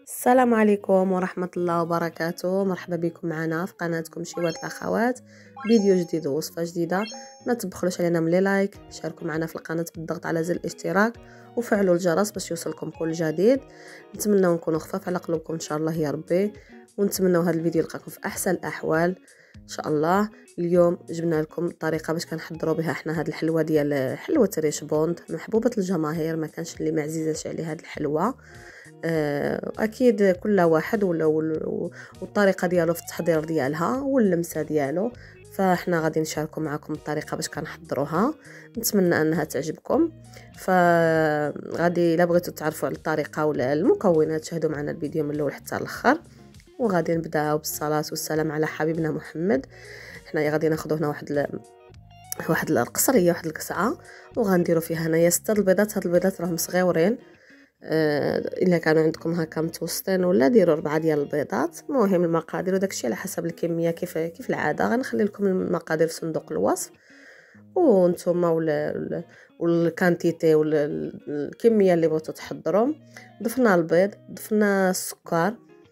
السلام عليكم ورحمة الله وبركاته. مرحبا بكم معنا في قناتكم شيوات الأخوات، فيديو جديد ووصفة جديدة. ما تبخلوش علينا من لايك، شاركوا معنا في القناة بالضغط على زر الاشتراك وفعلوا الجرس باش يوصلكم كل جديد. نتمنى نكونوا خفاف على قلوبكم ان شاء الله يا ربي، ونتمنى هذا الفيديو يلقاكم في احسن الاحوال ان شاء الله. اليوم جبنا لكم الطريقه باش كنحضروا بها حنا هذه الحلوه ديال حلوه ريش بوند، محبوبه الجماهير، ما كانش اللي ما عزيزاش عليه هذه الحلوه. اكيد كل واحد والطريقه ديالو في التحضير ديالها واللمسه ديالو، فاحنا غادي نشاركوا معكم الطريقه باش كنحضروها. نتمنى انها تعجبكم. فغادي الا بغيتوا تعرفوا على الطريقه ولا المكونات شاهدوا معنا الفيديو من الاول حتى الاخر. وغادي نبداو بالصلاه والسلام على حبيبنا محمد. حنايا غادي ناخذ هنا واحد القصريه، واحد القسعه، وغنديروا فيها هنايا 6 البيضات. هاد البيضات راهم صغيورين، الا كانوا عندكم هكا متوسطين ولا ديروا 4 ديال البيضات. المهم المقادير وداكشي على حسب الكميه، كيف العاده غنخلي لكم المقادير في صندوق الوصف، وانتم والكانتيتي والكميه اللي بغيتوا تحضروا. ضفنا البيض، ضفنا السكر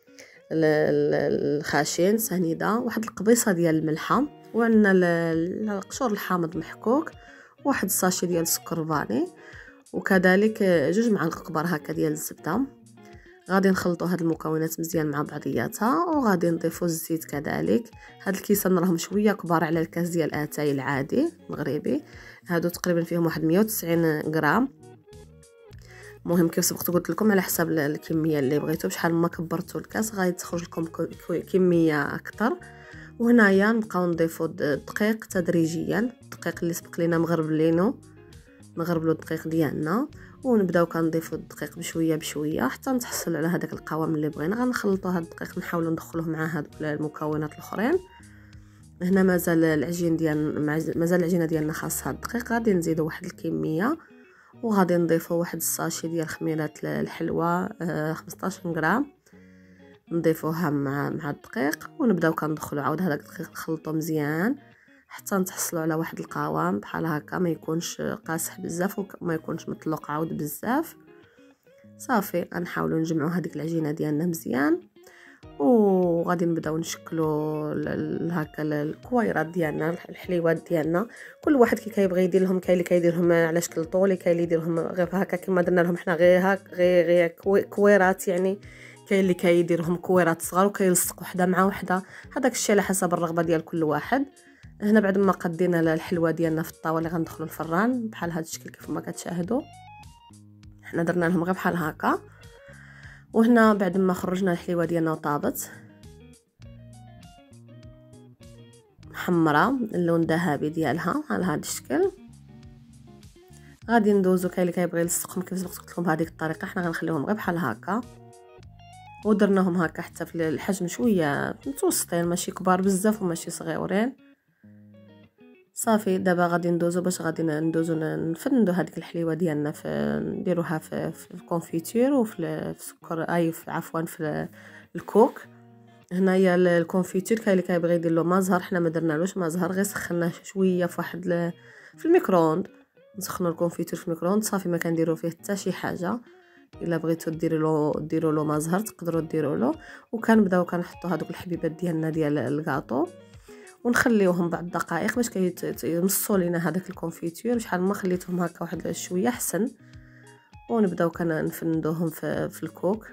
الخاشن سنيده، واحد القبيصه ديال الملحه، وعندنا القشور الحامض محكوك، واحد الساشي ديال السكر فاني، وكذلك 2 معالق كبار هكا ديال الزبده. غادي نخلطوا هاد المكونات مزيان مع بعضياتها، وغادي نضيفوا الزيت كذلك. هاد الكيسان راهم شويه كبار على الكاس ديال اتاي العادي المغربي، هادو تقريبا فيهم واحد 190 غرام. المهم كيف سبقت قلت لكم على حسب الكميه اللي بغيتوا، بشحال ما كبرتوا الكاس غادي تخرج لكم كميه اكثر. وهنايا نبقاو نضيفوا الدقيق تدريجيا، الدقيق اللي سبق لينا نغربلو الدقيق ديالنا، ونبداو كنضيفوا الدقيق بشويه بشويه حتى نتحصل على هذاك القوام اللي بغينا. غنخلطوا هذا الدقيق، نحاولوا ندخلوه مع هاد المكونات الاخرين. هنا مازال العجينه ديالنا خاصها الدقيق. غادي نزيدوا واحد الكميه، وغادي نضيفوا واحد الساشي ديال خميرات الحلوه 15 غرام، نضيفوها مع الدقيق، ونبداو كندخلوا عاود هذاك الدقيق نخلطوه مزيان حتى نتحصلوا على واحد القوام بحال هكا، ما يكونش قاصح بزاف وما يكونش مطلق عاود بزاف. صافي غنحاولوا نجمعوا هذيك العجينه ديالنا مزيان، وغادي نبداو نشكلوا هكا الكويرات ديالنا، الحليوات ديالنا. كل واحد كي كيبغي يدير لهم، كاين اللي كيديرهم على شكل طولي، كاين اللي يديرهم غير هكا كما درنا لهم حنا، غير كويرات يعني. كاين اللي كيديرهم كويرات صغار وكيلصق وحده مع وحده، هذاك الشيء على حسب الرغبه ديال كل واحد. هنا بعد ما قدينا الحلوه ديالنا في الطاوه اللي غندخلوا الفران بحال هذا الشكل كيف ما كتشاهدوا، حنا درنا لهم غير بحال هكا. وهنا بعد ما خرجنا الحليوه ديالنا وطابت محمره اللون ذهبي ديالها على هذا الشكل، غادي ندوزو. كاين اللي كيبغي يلصقهم كيف قلت لكم بهذيك الطريقه، حنا غنخليهم غير بحال هكا، ودرناهم هكا حتى في الحجم شويه متوسطين، ماشي كبار بزاف وماشي صغيورين. صافي دابا غادي ندوزو نفندو هذيك الحليوه ديالنا، نديروها في الكونفيتير وفي السكر، عفوا في الكوك. هنايا الكونفيتير كاين اللي كيبغي يدير له ما زهر، حنا ما درنالوش ما زهر، غير سخناه شويه في الميكرووند. نسخنوا الكونفيتير في الميكرووند صافي، ما كنديروا فيه حتى شي حاجه. الا بغيتوا ديروا له ما زهر تقدروا ديروا له. وكنبداو كنحطوا هذوك الحبيبات ديالنا ديال الكاطو، ونخليوهم بعد دقائق باش يمصوا لينا هذاك الكونفيتير. شحال ما خليتهم هكا واحد شويه احسن. ونبداو كنفندوهم في الكوك.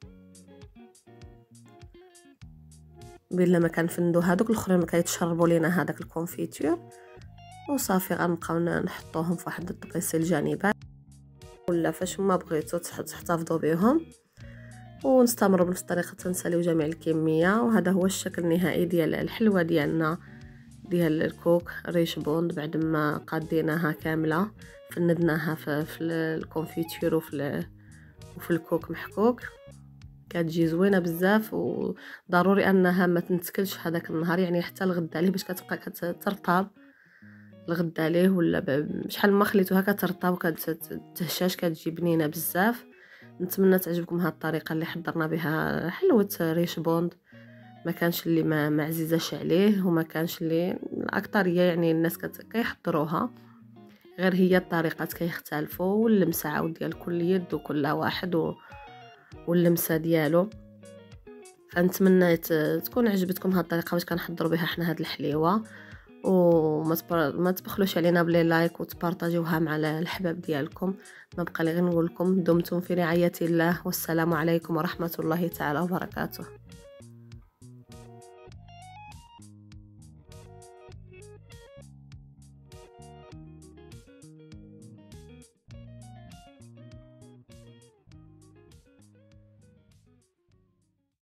بلا ما كنفندو هذوك الاخرين ما كيتشربوا لينا هذاك الكونفيتير. وصافي غنبقاو نحطوهم في واحد الطبيسه الجانبات، ولا فاش ما بغيتوا تحتفظوا بهم. ونستمروا بنفس الطريقه تنساليو جميع الكميه. وهذا هو الشكل النهائي ديال الحلوه ديالنا ديال الكوك ريش بوند، بعد ما قاديناها كامله فندناها في الكونفيتير وفي الكوك محكوك. كتجي زوينه بزاف، وضروري انها ما تنتكلش هذاك النهار، يعني حتى الغدا عليه باش كتبقى كترطاب الغدا عليه، ولا شحال ما خليتوها كترطاب وكتهشاش، كتجي بنينه بزاف. نتمنى تعجبكم هذه الطريقه اللي حضرنا بها حلوه ريش بوند. ما كانش اللي ما عزيزاش عليه، وما كانش اللي الاكثريه يعني الناس كيحضروها، غير هي الطريقات كيختلفوا، واللمسه عاود ديال كل يد وكل واحد واللمسه ديالو. فنتمنى تكون عجبتكم هاد الطريقه باش كنحضروا بها حنا هاد الحليوه، وما تبخلوش علينا بلي لايك وتبارطاجيوها مع الحباب ديالكم. ما بقى لي غير نقول لكم دمتم في رعايه الله، والسلام عليكم ورحمه الله تعالى وبركاته.